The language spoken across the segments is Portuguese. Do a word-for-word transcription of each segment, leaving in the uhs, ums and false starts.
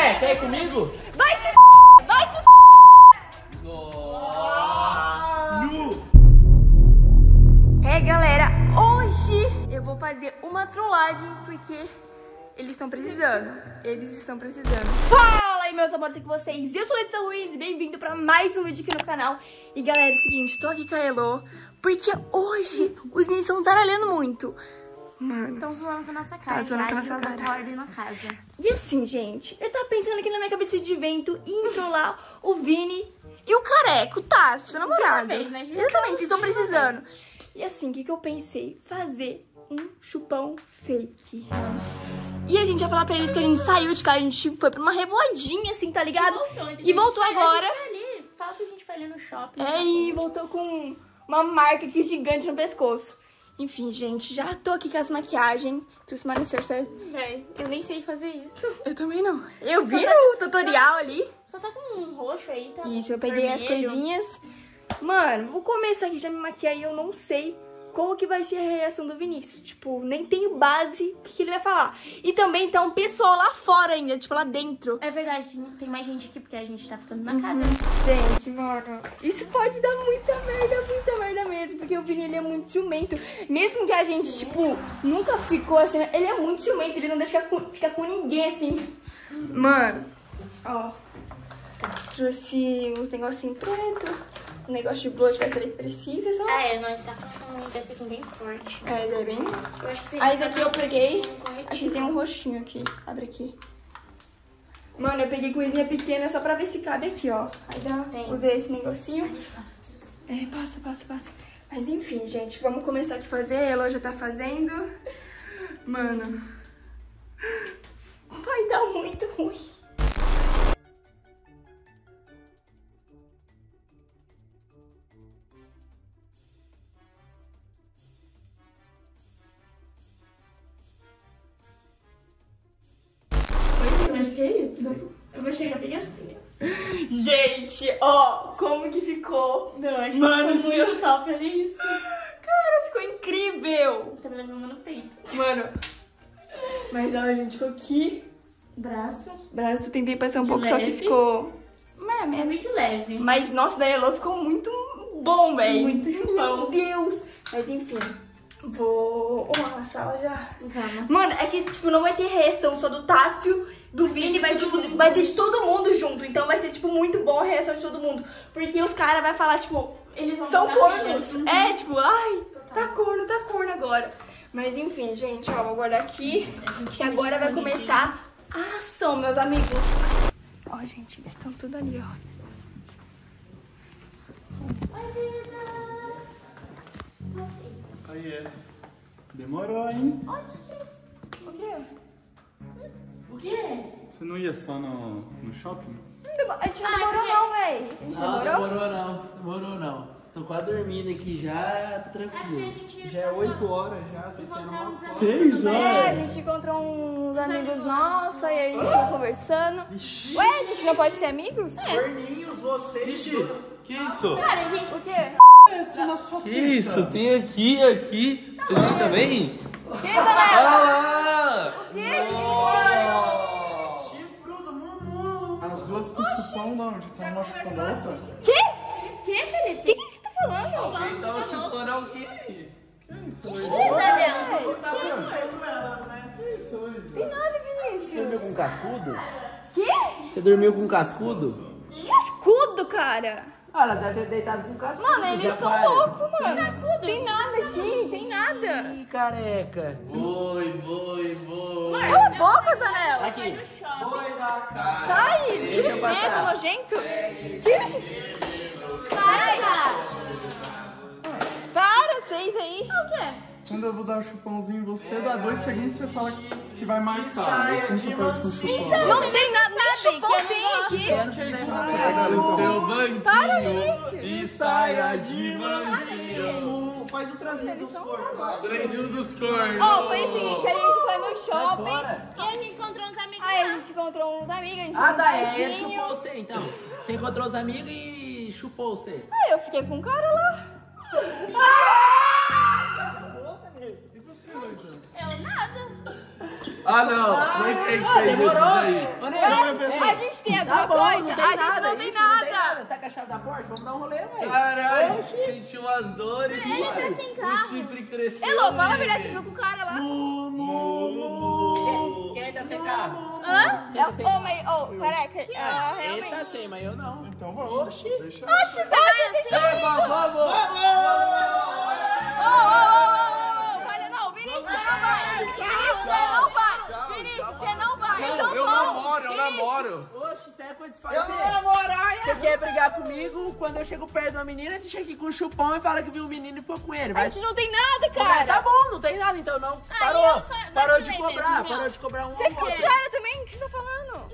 Quer? Quer ir comigo? Vai se f... Vai se f... É, galera, hoje eu vou fazer uma trollagem porque eles estão precisando. Eles estão precisando. Fala aí, meus amores, com vocês. Eu sou a Letícia Ruiz e bem-vindo pra mais um vídeo aqui no canal. E galera, é o seguinte, tô aqui com a Elo porque hoje os meninos estão zaralhando muito. Mano, estão zoando com a nossa cara. Tá zoando com a nossa cara. Ordem na casa. E assim, gente, eu tava pensando aqui na minha cabeça de vento em trollar o Vini e o Careca, o Tassi, seu namorado. Vez, né? Exatamente, estão precisando. E assim, o que, que eu pensei? Fazer um chupão fake. E a gente ia falar pra eles que a gente saiu de casa, a gente foi pra uma revoadinha, assim, tá ligado? E voltou, e voltou foi, agora. A gente foi ali. Fala que a gente foi ali no shopping. É, e voltou com uma marca aqui gigante no pescoço. Enfim, gente, já tô aqui com as maquiagens. Trouxe uma necessaire. Véi, eu nem sei fazer isso. Eu também não. Eu vi tá no tutorial ali. Só tá com um roxo aí, tá? Isso, eu peguei as vermelho. coisinhas. Mano, vou começar aqui, já me maquiei e eu não sei qual que vai ser a reação do Vinícius. Tipo, nem tenho base o que, que ele vai falar. E também tá um pessoal lá fora ainda, tipo, lá dentro. É verdade, tem, tem mais gente aqui porque a gente tá ficando na Uhum. casa. Gente, mano, isso pode dar muita merda, muita merda mesmo. Porque o Vini, ele é muito ciumento. Mesmo que a gente, tipo, nunca ficou assim, ele é muito ciumento, ele não deixa ficar com, ficar com ninguém assim. Mano, ó, trouxe um negocinho preto. O negócio de blush vai ser bem preciso, só. Ah, é, nós tá com um teste assim bem forte. É, é bem. Eu acho que você Aí esse aqui eu peguei. um corretivo. Aqui tem um roxinho aqui. Abre aqui. Mano, eu peguei coisinha pequena só pra ver se cabe aqui, ó. Aí já Tem. usei esse negocinho. A gente passa disso. É, passa, passa, passa. Mas enfim, gente, vamos começar aqui a fazer. Ela já tá fazendo. Mano. Vai dar muito ruim. Eu acho que é isso. Eu vou chegar bem assim. Gente, ó, como que ficou? Não, acho Mano, que ficou muito top, olha isso. Cara, ficou incrível. Tá me levando no peito. Mano. Mas ó, a gente ficou aqui. Braço. Braço, tentei passar um De pouco, só que leve. ficou. É muito leve. Mas nossa, da Elo ficou muito bom, velho. Muito chupão. Meu Deus. Mas enfim, vou. Ó, a sala já. Calma. Mano, é que tipo, não vai ter reação só do Tássio, do Vini, vai, tipo, vai ter de todo mundo junto. Então vai ser, tipo, muito bom a reação de todo mundo. Porque os caras vão falar, tipo, Eles vão são ficar cornos. felizes. É, tipo, ai, Total. tá corno, tá corno agora. Mas enfim, gente, ó, vou guardar aqui. Que agora vai começar a ação, meus amigos. Ó, gente, eles estão tudo ali, ó. Aí é. Demorou, hein? O quê? O quê? Você não ia só no, no shopping? A gente não Ah, demorou porque- não, véi. A gente Não, demorou? demorou não, demorou não. Tô quase dormindo aqui já, tá É porque a tranquilo. gente Já é oito horas já, vocês serão uma encontramos foto. Seis É, a horas? gente encontrou uns amigos nossos, aí a gente ficou conversando. Ué, a gente não pode ter amigos? Corninhos, vocês. Vixe, que isso? Cara, gente, O quê? Esse na sua Que teta. isso? Tem aqui, aqui. Você viu também? O quê, Zanella? Ah lá! O quê? Chifrudo do Mumu. As duas com chupão da onde? Tá uma chupando a outra? Quê? que, Felipe? O que, que você tá falando? Alguém tá chupando alguém. Que isso, Isabel, Você tá vendo? Que isso, Luísa? Tem nada, Vinícius. com cascudo? Quê? Você dormiu com cascudo? Que cascudo, cara? Ah, elas devem ter deitado com cascudo. Mano, eles já estão para. loucos, mano. Tem nada aqui, tem nada. Ih, careca. Boi, boi, boi. Cala a boca, Zanella. Aqui. foi no shopping. Sai, tira esse Deixa eu dedo, passar. nojento. Tira esse... Para! Para, vocês aí. O quê? Quando eu vou dar um chupãozinho em você, dá dois segundos você fala que vai marcar. Como você faz com chupão? Não tem nada, nem chupão que eu tem não aqui. Pega no seu banquinho Para, Vinícius. e saia de mansinho. Faz o trazinho dos corpos. Trezinho dos cornos. Ó, foi o seguinte, a gente foi no shopping. E a gente encontrou uns amigos Aí a lá. gente encontrou uns amigos, a gente Ah, foi tá, no é, ele barzinho. chupou você então. Você encontrou os amigos e chupou você. Aí eu fiquei com um cara lá. E você, Luísa? Eu nada. Ah, não. Nem quem Ah, fez demorou. isso daí. Ô, Nego, A gente tem alguma tá bom, coisa? não tem A gente nada, não tem isso, não tem nada. Você tá com a chave da Porsche? Vamos dar um rolê, velho. Caralho, sentiu as dores. Ele tá pai. sem O carro. chifre cresceu. Elô, fala a nele. verdade, você viu com o cara lá. Quem, quem tá sem carro? Hã? Quem tá sem Eu, ô, carro? mas, ô, careca, ah, Ele realmente. tá sem, mas eu não. Então vamos. Oxi. Deixa. Oxe, você tá indo? Vamos, vamos. Ô, ô, ô, ô, ô, ô, olha, não, Vinícius, você não vai. Vinícius, você não vai. Vinícius, você não vai. Eu Eu vou. namoro, eu Vinícius. namoro. Oxe, isso aí é coisa de fazer. Você quer brigar comigo? Quando eu chego perto de uma menina, você chega aqui com um chupão e fala que viu o menino e ficou com ele. A Vai. gente não tem nada, Tá cara. bom, não tem nada então não. Aí Parou. eu fa- Parou de vacilei cobrar, mesmo, parou real. de cobrar um Você ficou com o cara também? O que você tá falando?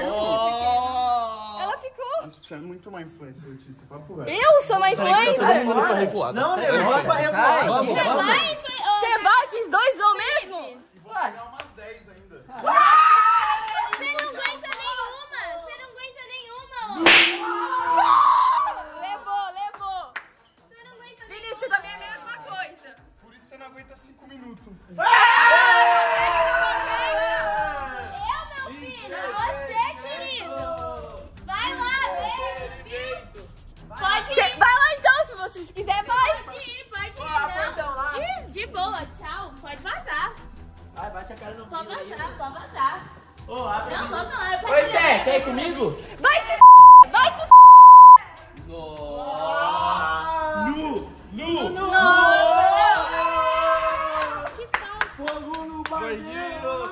Oh. Ela ficou. Nossa, você é muito má influência, Letícia. Papo reto. Eu sou uma Peraí, que tá todo influencer? mundo pra revoada. Não, Peraí, nego, vai pra licença. revoada. Vamos, Você vamos. vai? Foi- ô, Você vai? Esses dois vão mesmo? E vou pegar umas dez ainda. Você não aguenta nenhuma. Você não aguenta nenhuma, ô. Levou, levou. Você não aguenta Vinícius, também é a mesma coisa. Por isso você não aguenta cinco minutos. Eu, meu filho, você, querido. Vai lá, beijo, filho. Pode Cê- ir, Vai lá então, se você quiser, vai. pode ir, pode Ó, portão ir, lá. não. Ih, de boa, tchau. Pode vazar. Vai, bate a cara no Pode filho aí. vazar, pode vazar. Ô, abre Não, aqui. vamos lá. Eu Oi, Sté, quer ir comigo? Vai se f... Vai se f... Nossa. Nu! Nu! Nossa, que falso. Fogo no banheiro!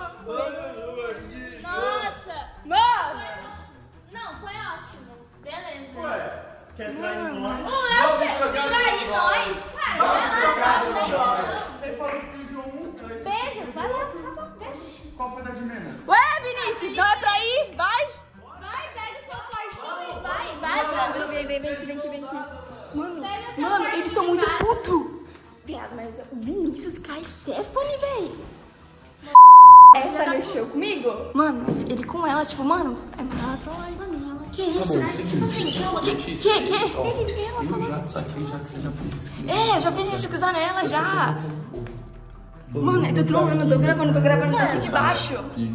Nossa. Mano. Não, foi ótimo. Beleza. Ué, quer trair nós? Não é o que? Trair nós. Cara, vai lá. Você falou que beijou um, dois. Beijo, vai lá. Acabou, beijo. Qual foi da de menos? Ué, Vinícius, não é pra ir? Vai. Vai, pega o seu Porsche e vai, vaza. Vem, vem, vem aqui, vem aqui, vem aqui. Mano, Pega seu mano, Porsche eles estão e muito vai. puto. Viado, mas o Vinícius cai Stephanie, véi. Essa mexeu comigo? Mano, mas ele com ela, tipo, mano, é maravilhoso. Que isso? Que, que, que? Ele vê ela Eu falando. já saquei, já que você já fez isso comigo. É, eu já fiz isso com a Zanella, já. Mano, eu tô trolando, eu tô gravando, tô gravando daqui de baixo.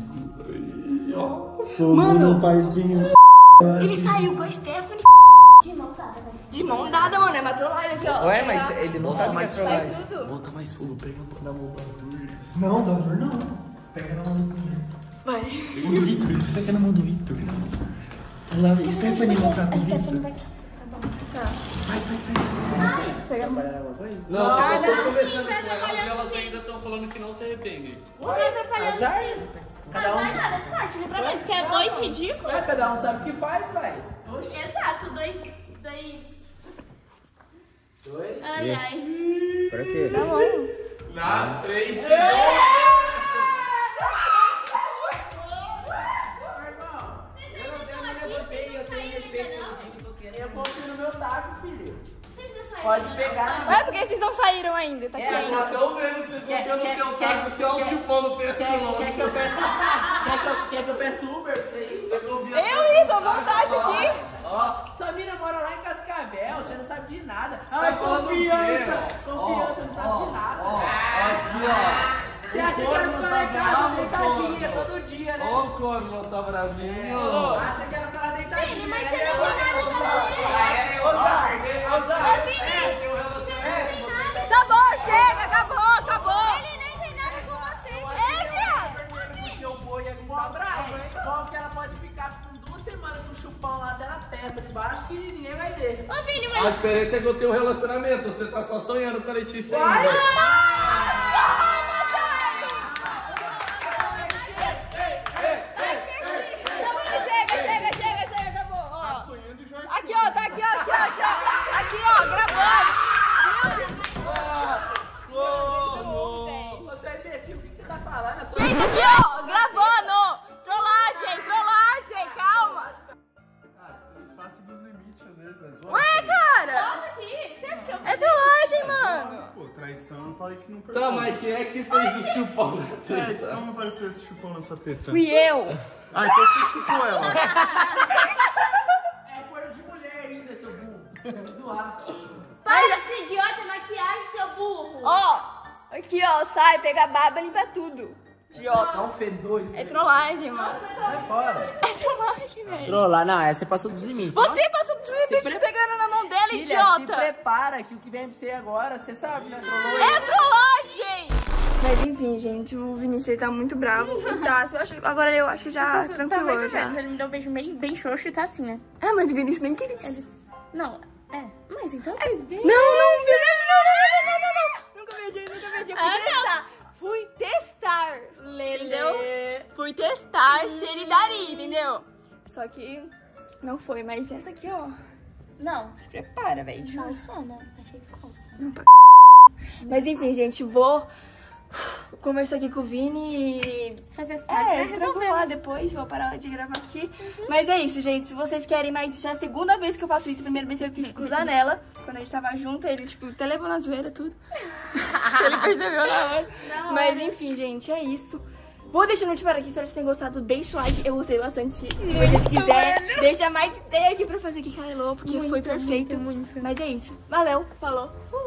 Mano, ele saiu com a Stephanie De mão dada, vai. de mão dada, mano. É uma trollagem aqui, ó. Ué, mas ele não sabe mais Sai trollagem. tudo. Bota mais fogo, pega na mão da Lourdes. Não, doutor, não. Pega na mão do Vitor. Vai. Mão do Vitor, pega na mão do Vitor. Olha lá, Stephanie não tá com o Vitor. Não, eu só tô conversando vai com elas e atrapalhando elas sim. ainda estão falando que não se arrependem. Não vai atrapalhando Azar? sim. Cada um- Azar nada, sorte, livramento. Porque é dois ridículos. Ué, cada um sabe o que faz, vai. Exato, dois. Dois. Dois. Ai, ai. Pra quê? Tá bom. Na frente. Vocês não estão aqui, vocês não saíram ainda, não? Eu confio no meu taco, filho. Vocês não saíram Pode ainda, pegar não? na Ué, porque vocês não saíram ainda, tá aqui É, ainda. Já estão vendo que você Quer- confia no quer- seu quer- taco, que é o quer- chupão no texto Quer, nosso. quer que eu peça. Quer que eu, quer que eu peça Uber pra você ir? Você confia Eu ia, tô à vontade aqui. Ó, Sua mina mora lá em Cascavel, você não sabe de nada. tá falando o quê? confiança, Ó, confiança, você não sabe ó, de nada. ó, aqui, ó. Você acha que O ela corno fica tá lá em casa bravo, deitadinha corno. todo dia, né? Ó, o corno tá bravinho. Ô, acha que ela fica lá deitadinha, Filho, mas né? você não tem nada pra fazer. Ô, Zar, ô, Zar. Ô, Vini, Tá bom, chega, acabou, acabou. ele nem tem nada com você. É, viado. Porque o boi ali Bom, tá bravo, hein? bom que ela pode ficar com duas semanas com o chupão lá até na testa de baixo que ninguém vai ver. Ô, Vini, A mas... diferença é que eu tenho um relacionamento, você tá só sonhando com a Letícia Vai. ainda. Tá bom, chega, chega, chega, chega, tá bom. Ó. Sonhando e já. Aqui, ó, tá aqui, ó, aqui, ó, aqui, ó. Aqui, ó, gravando. Meu Deus. Você é imbecil, o que você tá falando? É só- Gente, aqui, ó, gravando. Trollagem, trollagem, calma. Ah, vocês passam dos limites às vezes. É zoado. Ué, cara. Volta aqui. Você acha que eu... É trollagem, mano. Pô, traição, eu falei que não Tá, perdoa. mas quem é que fez o chupão na É, teta? como apareceu esse chupão na sua teta? Fui eu. Ah, então você chupou ela. É coisa de mulher ainda, seu burro. Zoar. Para de ser idiota, maquiagem, seu burro. Ó, aqui, ó, sai, pega a baba, limpa tudo. Idiota. Dá um fedor isso. É trollagem, mano. Sai fora. É trollagem, velho. Trollar, não, essa você passou dos limites. Você passou dos limites pre- pegando na mão dela, Filha, idiota. se prepara que o que vem pra você agora, você sabe, né? Trollou É trollagem! Mas enfim, gente, o Vinícius ele tá muito bravo. Tá, eu acho, agora eu acho que já tranquilou já. Ele me deu um beijo bem, bem xoxo e tá assim, né? Ah, mas o Vinícius nem queria isso. Não, é. Mas então fez bem. Não, não, verdade, não, não, não, não, não, não. Nunca beijei, nunca beijei. Fui Ah, testar. Fui testar. Lelê. Entendeu? Fui testar se ele daria, entendeu? Só que não foi, mas essa aqui, ó. Não. Se prepara, velho. Falsona. Achei falsa. Não, pra... Mas enfim, gente, vou conversar aqui com o Vini e... Fazer as É, práticas. tranquilar depois, vou parar de gravar aqui. Mas é isso, gente, se vocês querem mais, isso é a segunda vez que eu faço isso. A primeira vez eu fiz com o Zanella, quando a gente tava junto, ele, tipo, até levou na zoeira tudo. Ele percebeu na hora. Mas enfim, gente, é isso. Vou deixando de parar aqui, espero que vocês tenham gostado. Deixa o like, eu gostei bastante. Se vocês quiserem, deixa mais ideia aqui pra fazer aqui, Cailô, porque foi perfeito. muito, muito. Mas é isso. Valeu, falou. Fui.